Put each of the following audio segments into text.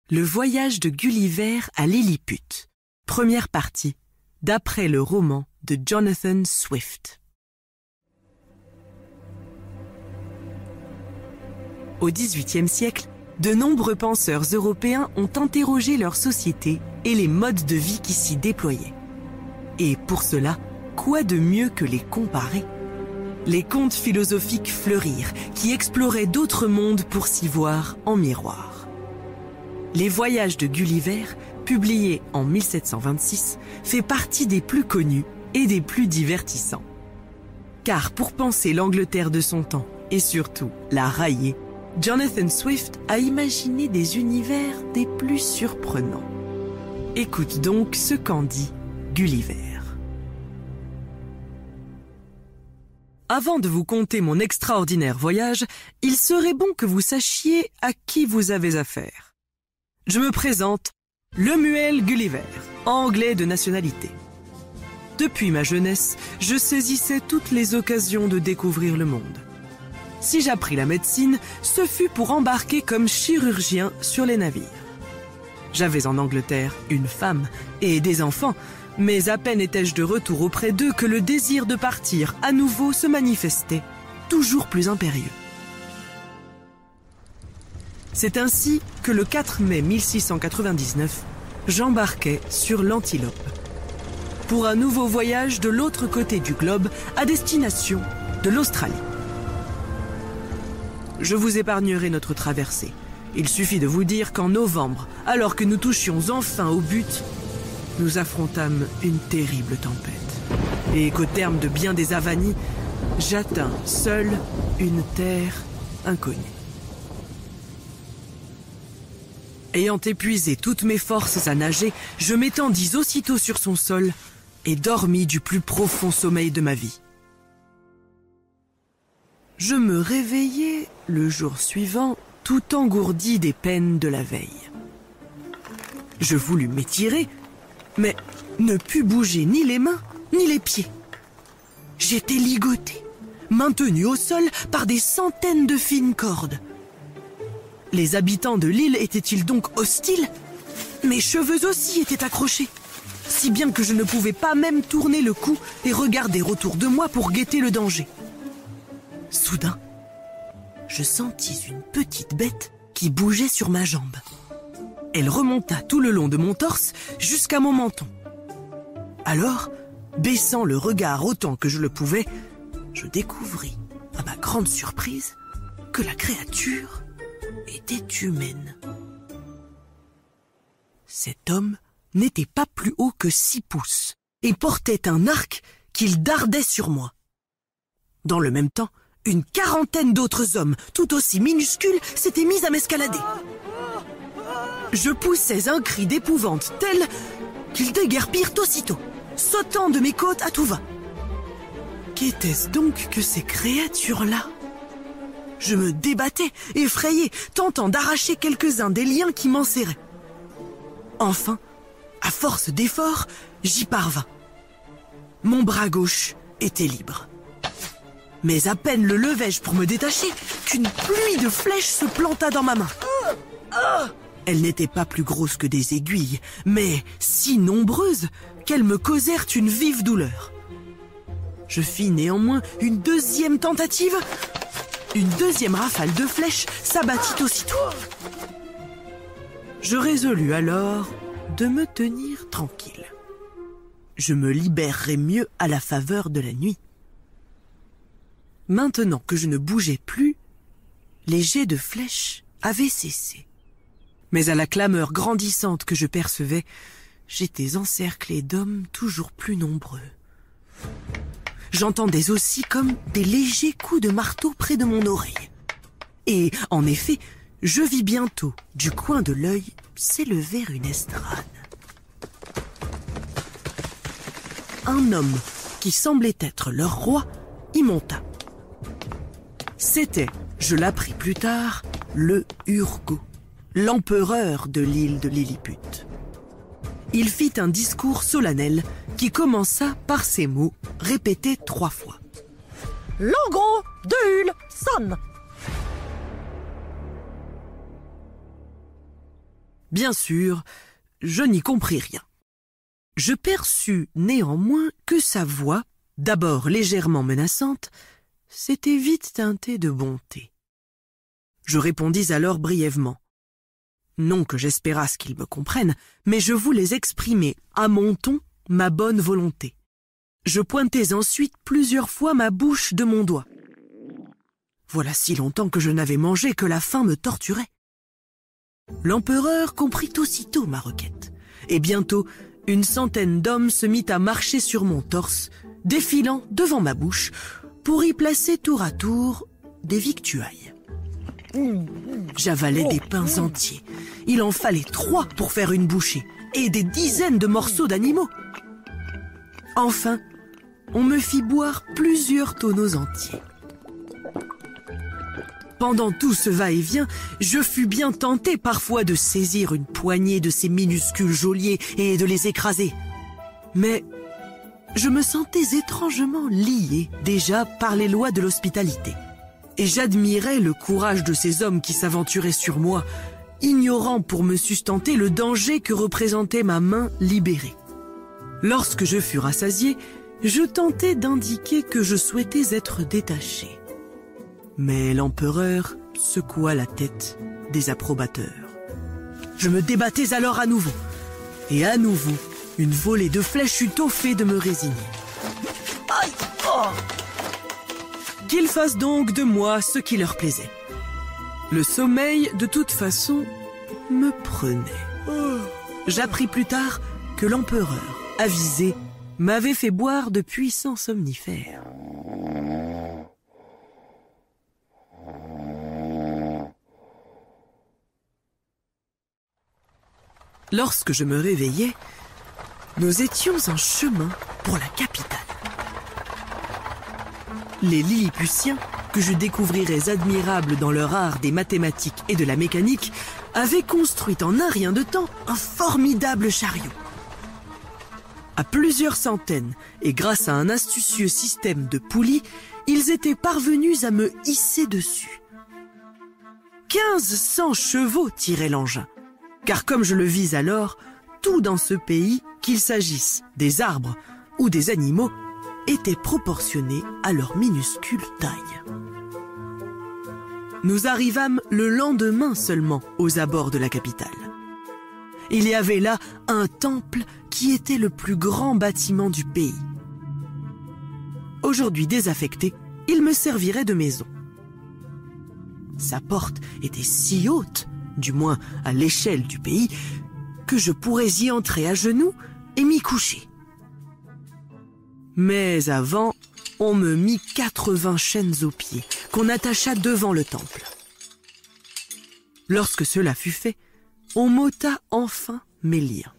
Le voyage de Gulliver à Lilliput. Première partie, d'après le roman de Jonathan Swift. Au XVIIIe siècle, de nombreux penseurs européens ont interrogé leur société et les modes de vie qui s'y déployaient. Et pour cela, quoi de mieux que les comparer ? Les contes philosophiques fleurirent, qui exploraient d'autres mondes pour s'y voir en miroir. Les voyages de Gulliver, publiés en 1726, fait partie des plus connus et des plus divertissants. Car pour penser l'Angleterre de son temps, et surtout la railler, Jonathan Swift a imaginé des univers des plus surprenants. Écoute donc ce qu'en dit Gulliver. Avant de vous conter mon extraordinaire voyage, il serait bon que vous sachiez à qui vous avez affaire. Je me présente, Lemuel Gulliver, anglais de nationalité. Depuis ma jeunesse, je saisissais toutes les occasions de découvrir le monde. Si j'appris la médecine, ce fut pour embarquer comme chirurgien sur les navires. J'avais en Angleterre une femme et des enfants, mais à peine étais-je de retour auprès d'eux que le désir de partir à nouveau se manifestait, toujours plus impérieux. C'est ainsi que le 4 mai 1699, j'embarquai sur l'Antilope pour un nouveau voyage de l'autre côté du globe à destination de l'Australie. Je vous épargnerai notre traversée. Il suffit de vous dire qu'en novembre, alors que nous touchions enfin au but, nous affrontâmes une terrible tempête. Et qu'au terme de bien des avanies, j'atteins seul une terre inconnue. Ayant épuisé toutes mes forces à nager, je m'étendis aussitôt sur son sol et dormis du plus profond sommeil de ma vie. Je me réveillai le jour suivant, tout engourdi des peines de la veille. Je voulus m'étirer, mais ne pus bouger ni les mains, ni les pieds. J'étais ligoté, maintenu au sol par des centaines de fines cordes. Les habitants de l'île étaient-ils donc hostiles ? Mes cheveux aussi étaient accrochés, si bien que je ne pouvais pas même tourner le cou et regarder autour de moi pour guetter le danger. Soudain, je sentis une petite bête qui bougeait sur ma jambe. Elle remonta tout le long de mon torse jusqu'à mon menton. Alors, baissant le regard autant que je le pouvais, je découvris, à ma grande surprise, que la créature était humaine. Cet homme n'était pas plus haut que 6 pouces et portait un arc qu'il dardait sur moi. Dans le même temps, une quarantaine d'autres hommes, tout aussi minuscules, s'étaient mis à m'escalader. Je poussais un cri d'épouvante tel qu'ils déguerpirent aussitôt, sautant de mes côtes à tout va. Qu'était-ce donc que ces créatures-là ? Je me débattais, effrayé, tentant d'arracher quelques-uns des liens qui m'enserraient. Enfin, à force d'efforts, j'y parvins. Mon bras gauche était libre. Mais à peine le levai-je pour me détacher qu'une pluie de flèches se planta dans ma main. Elles n'étaient pas plus grosses que des aiguilles, mais si nombreuses qu'elles me causèrent une vive douleur. Je fis néanmoins une deuxième tentative. Une deuxième rafale de flèches s'abattit aussitôt. Je résolus alors de me tenir tranquille. Je me libérerais mieux à la faveur de la nuit. Maintenant que je ne bougeais plus, les jets de flèches avaient cessé. Mais à la clameur grandissante que je percevais, j'étais encerclé d'hommes toujours plus nombreux. J'entendais aussi comme des légers coups de marteau près de mon oreille. Et, en effet, je vis bientôt, du coin de l'œil, s'élever une estrade. Un homme, qui semblait être leur roi, y monta. C'était, je l'appris plus tard, le Urgo, l'empereur de l'île de Lilliput. Il fit un discours solennel qui commença par ces mots répétés 3 fois. L'engros de Hull sonne. Bien sûr, je n'y compris rien. Je perçus néanmoins que sa voix, d'abord légèrement menaçante, s'était vite teintée de bonté. Je répondis alors brièvement. Non que j'espérasse qu'ils me comprennent, mais je voulais exprimer à mon ton ma bonne volonté. Je pointais ensuite plusieurs fois ma bouche de mon doigt. Voilà si longtemps que je n'avais mangé que la faim me torturait. L'empereur comprit aussitôt ma requête, et bientôt une centaine d'hommes se mit à marcher sur mon torse, défilant devant ma bouche, pour y placer tour à tour des victuailles. J'avalais des pains entiers. Il en fallait 3 pour faire une bouchée, et des dizaines de morceaux d'animaux. Enfin, on me fit boire plusieurs tonneaux entiers. Pendant tout ce va-et-vient, je fus bien tenté parfois de saisir une poignée de ces minuscules geôliers et de les écraser. Mais je me sentais étrangement lié déjà par les lois de l'hospitalité. Et j'admirais le courage de ces hommes qui s'aventuraient sur moi, ignorant pour me sustenter le danger que représentait ma main libérée. Lorsque je fus rassasié, je tentai d'indiquer que je souhaitais être détaché. Mais l'empereur secoua la tête désapprobateur. Je me débattais alors à nouveau. Et à nouveau, une volée de flèches eut tôt fait de me résigner. Aïe! Oh! Qu'ils fassent donc de moi ce qui leur plaisait. Le sommeil, de toute façon, me prenait. J'appris plus tard que l'empereur, avisé, m'avait fait boire de puissants somnifères. Lorsque je me réveillai, nous étions en chemin pour la capitale. Les Lilliputiens, que je découvrirais admirables dans leur art des mathématiques et de la mécanique, avaient construit en un rien de temps un formidable chariot. À plusieurs centaines, et grâce à un astucieux système de poulies, ils étaient parvenus à me hisser dessus. 1500 chevaux tiraient l'engin, car comme je le vis alors, tout dans ce pays, qu'il s'agisse des arbres ou des animaux, était proportionné à leur minuscule taille. Nous arrivâmes le lendemain seulement aux abords de la capitale. Il y avait là un temple qui était le plus grand bâtiment du pays. Aujourd'hui désaffecté, il me servirait de maison. Sa porte était si haute, du moins à l'échelle du pays, que je pourrais y entrer à genoux et m'y coucher. Mais avant, on me mit 80 chaînes aux pieds, qu'on attacha devant le temple. Lorsque cela fut fait, on m'ôta enfin mes liens.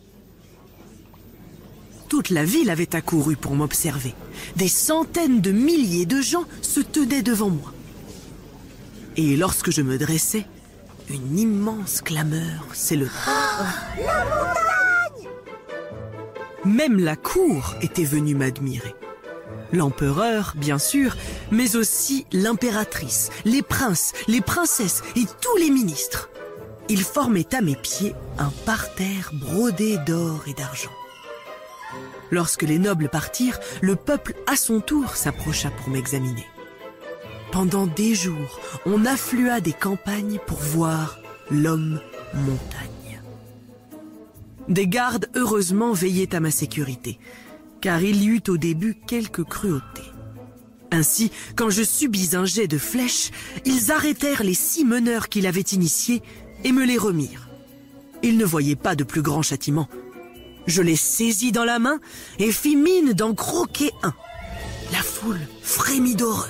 Toute la ville avait accouru pour m'observer. Des centaines de milliers de gens se tenaient devant moi. Et lorsque je me dressais, une immense clameur s'éleva. La montagne! Même la cour était venue m'admirer. L'empereur, bien sûr, mais aussi l'impératrice, les princes, les princesses et tous les ministres. Ils formaient à mes pieds un parterre brodé d'or et d'argent. Lorsque les nobles partirent, le peuple à son tour s'approcha pour m'examiner. Pendant des jours, on afflua des campagnes pour voir l'homme montagne. Des gardes heureusement veillaient à ma sécurité, car il y eut au début quelques cruautés. Ainsi, quand je subis un jet de flèches, ils arrêtèrent les 6 meneurs qui l'avaient initié et me les remirent. Ils ne voyaient pas de plus grand châtiment. Je les saisis dans la main et fis mine d'en croquer un. La foule frémit d'horreur.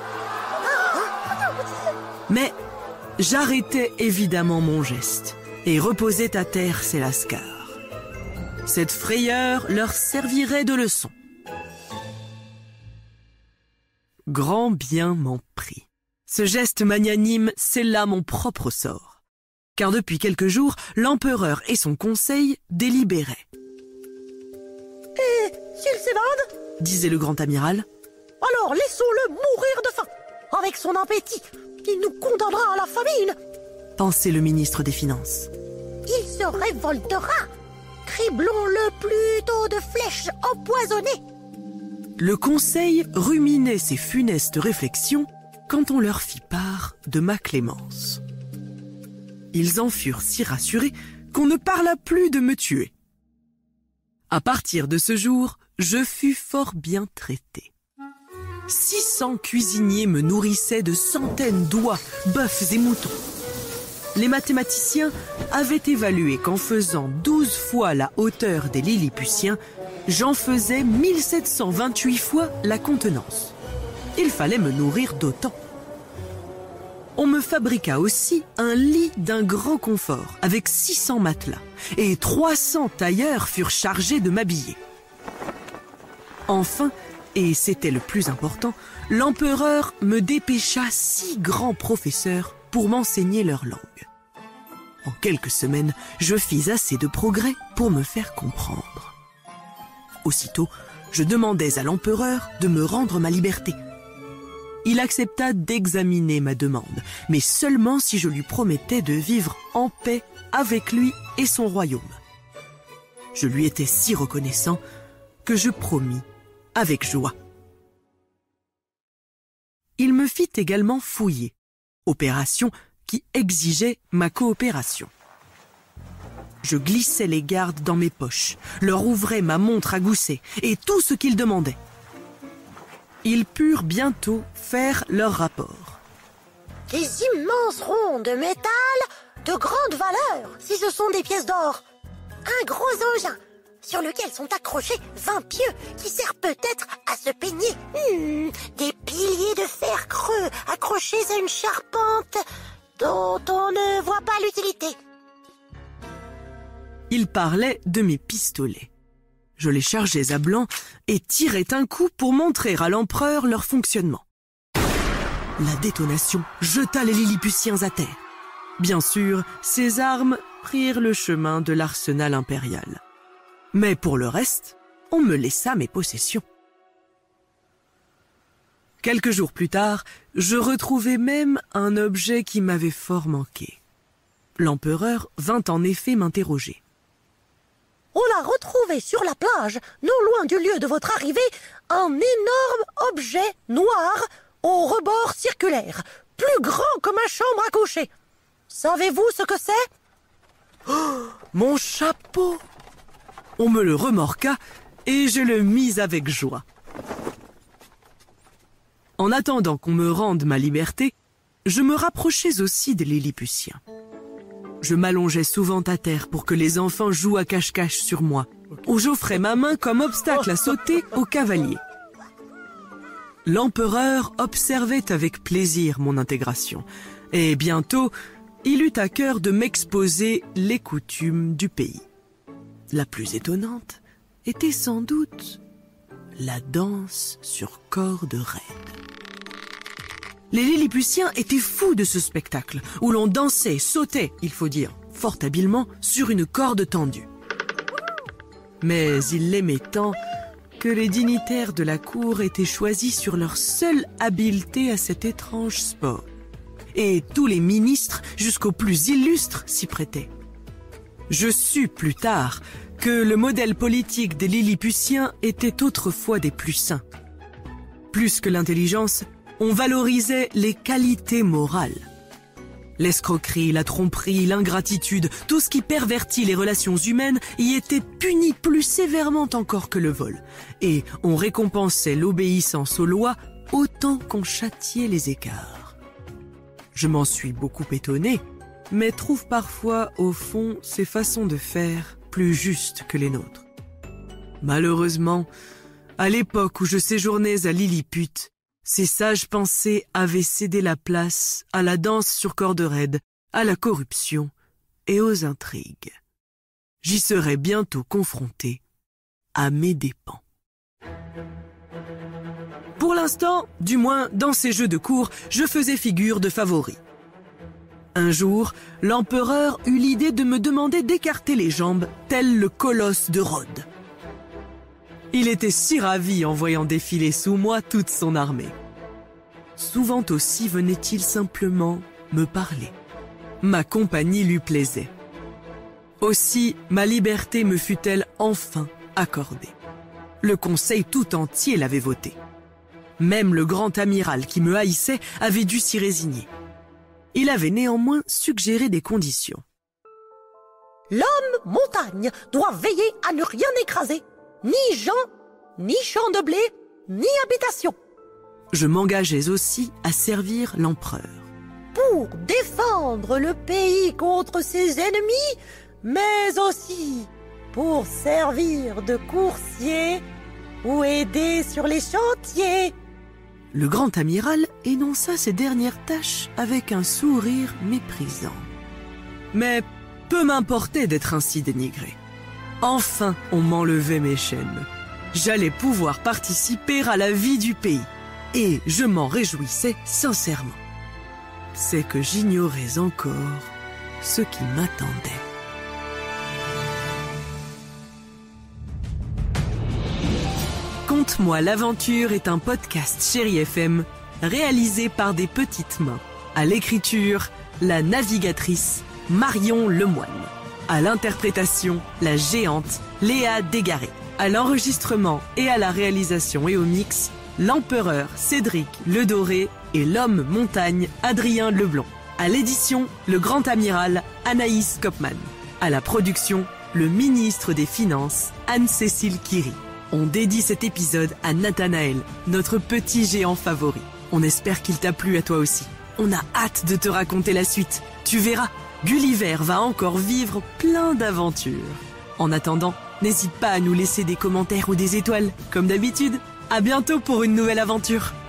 Mais j'arrêtai évidemment mon geste et reposai à terre ces lascars. Cette frayeur leur servirait de leçon. Grand bien m'en prit. Ce geste magnanime scella mon propre sort. Car depuis quelques jours, l'empereur et son conseil délibéraient. Et s'il s'évade, disait le grand amiral, alors laissons-le mourir de faim. Avec son appétit, il nous condamnera à la famine. pensait le ministre des Finances. Il se révoltera. Criblons-le plutôt de flèches empoisonnées. Le conseil ruminait ses funestes réflexions quand on leur fit part de ma clémence. Ils en furent si rassurés qu'on ne parla plus de me tuer. À partir de ce jour, je fus fort bien traité. 600 cuisiniers me nourrissaient de centaines d'oies, bœufs et moutons. Les mathématiciens avaient évalué qu'en faisant 12 fois la hauteur des Lilliputiens, j'en faisais 1728 fois la contenance. Il fallait me nourrir d'autant. On me fabriqua aussi un lit d'un grand confort avec 600 matelas et 300 tailleurs furent chargés de m'habiller. Enfin, et c'était le plus important, l'empereur me dépêcha 6 grands professeurs pour m'enseigner leur langue. En quelques semaines, je fis assez de progrès pour me faire comprendre. Aussitôt, je demandais à l'empereur de me rendre ma liberté. Il accepta d'examiner ma demande, mais seulement si je lui promettais de vivre en paix avec lui et son royaume. Je lui étais si reconnaissant que je promis avec joie. Il me fit également fouiller, opération qui exigeait ma coopération. Je glissais les gardes dans mes poches, leur ouvrais ma montre à gousset et tout ce qu'ils demandaient. Ils purent bientôt faire leur rapport. Des immenses ronds de métal de grande valeur, si ce sont des pièces d'or. Un gros engin sur lequel sont accrochés 20 pieux qui servent peut-être à se peigner. Des piliers de fer creux accrochés à une charpente dont on ne voit pas l'utilité. Ils parlaient de mes pistolets. Je les chargeais à blanc et tirais un coup pour montrer à l'empereur leur fonctionnement. La détonation jeta les Lilliputiens à terre. Bien sûr, ces armes prirent le chemin de l'arsenal impérial. Mais pour le reste, on me laissa mes possessions. Quelques jours plus tard, je retrouvai même un objet qui m'avait fort manqué. L'empereur vint en effet m'interroger. On a retrouvé sur la plage, non loin du lieu de votre arrivée, un énorme objet noir au rebord circulaire, plus grand que ma chambre à coucher. Savez-vous ce que c'est ? Oh, mon chapeau ! On me le remorqua et je le mis avec joie. En attendant qu'on me rende ma liberté, je me rapprochais aussi des Lilliputiens. Je m'allongeais souvent à terre pour que les enfants jouent à cache-cache sur moi, ou j'offrais ma main comme obstacle à sauter aux cavaliers. L'empereur observait avec plaisir mon intégration, et bientôt, il eut à cœur de m'exposer les coutumes du pays. La plus étonnante était sans doute la danse sur corde raide. Les Lilliputiens étaient fous de ce spectacle, où l'on dansait, sautait, il faut dire, fort habilement, sur une corde tendue. Mais ils l'aimaient tant que les dignitaires de la cour étaient choisis sur leur seule habileté à cet étrange sport. Et tous les ministres, jusqu'aux plus illustres, s'y prêtaient. Je sus plus tard que le modèle politique des Lilliputiens était autrefois des plus sains. Plus que l'intelligence, on valorisait les qualités morales. L'escroquerie, la tromperie, l'ingratitude, tout ce qui pervertit les relations humaines y était puni plus sévèrement encore que le vol. Et on récompensait l'obéissance aux lois autant qu'on châtiait les écarts. Je m'en suis beaucoup étonné, mais trouve parfois, au fond, ces façons de faire plus justes que les nôtres. Malheureusement, à l'époque où je séjournais à Lilliput, ces sages pensées avaient cédé la place à la danse sur corde raide, à la corruption et aux intrigues. J'y serai bientôt confronté à mes dépens. Pour l'instant, du moins dans ces jeux de cour, je faisais figure de favori. Un jour, l'empereur eut l'idée de me demander d'écarter les jambes, tel le colosse de Rhodes. Il était si ravi en voyant défiler sous moi toute son armée. Souvent aussi venait-il simplement me parler. Ma compagnie lui plaisait. Aussi, ma liberté me fut-elle enfin accordée. Le conseil tout entier l'avait votée. Même le grand amiral qui me haïssait avait dû s'y résigner. Il avait néanmoins suggéré des conditions. L'homme montagne doit veiller à ne rien écraser. Ni gens, ni champs de blé, ni habitation. Je m'engageais aussi à servir l'empereur. Pour défendre le pays contre ses ennemis, mais aussi pour servir de coursier ou aider sur les chantiers. Le grand amiral énonça ses dernières tâches avec un sourire méprisant. Mais peu m'importait d'être ainsi dénigré. Enfin, on m'enlevait mes chaînes. J'allais pouvoir participer à la vie du pays. Et je m'en réjouissais sincèrement. C'est que j'ignorais encore ce qui m'attendait. Conte-moi l'aventure est un podcast Chéri FM réalisé par des petites mains. À l'écriture, la navigatrice Marion Lemoine. À l'interprétation, la géante Léa Dégaré. À l'enregistrement et à la réalisation et au mix, l'empereur Cédric Ledoré et l'homme montagne Adrien Leblond. À l'édition, le grand amiral Anaïs Kopman. À la production, le ministre des Finances Anne-Cécile Kiry. On dédie cet épisode à Nathanaël, notre petit géant favori. On espère qu'il t'a plu à toi aussi. On a hâte de te raconter la suite. Tu verras, Gulliver va encore vivre plein d'aventures. En attendant, n'hésite pas à nous laisser des commentaires ou des étoiles, comme d'habitude. À bientôt pour une nouvelle aventure.